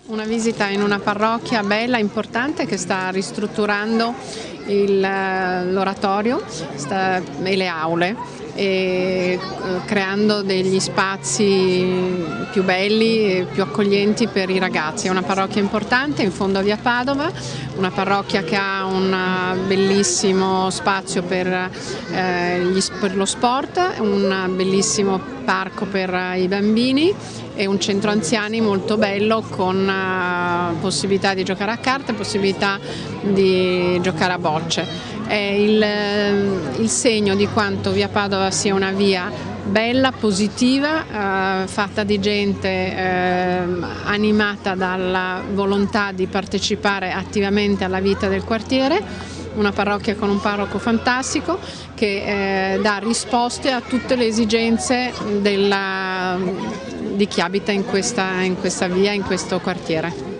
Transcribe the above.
Una visita in una parrocchia bella, importante, che sta ristrutturando l'oratorio e le aule, e creando degli spazi più belli e più accoglienti per i ragazzi. È una parrocchia importante in fondo a via Padova, una parrocchia che ha un bellissimo spazio per lo sport, un bellissimo parco per i bambini e un centro anziani molto bello con possibilità di giocare a carte, possibilità di giocare a bocce. È il segno di quanto via Padova sia una via bella, positiva, fatta di gente animata dalla volontà di partecipare attivamente alla vita del quartiere. Una parrocchia con un parroco fantastico che dà risposte a tutte le esigenze di chi abita in questa via, in questo quartiere.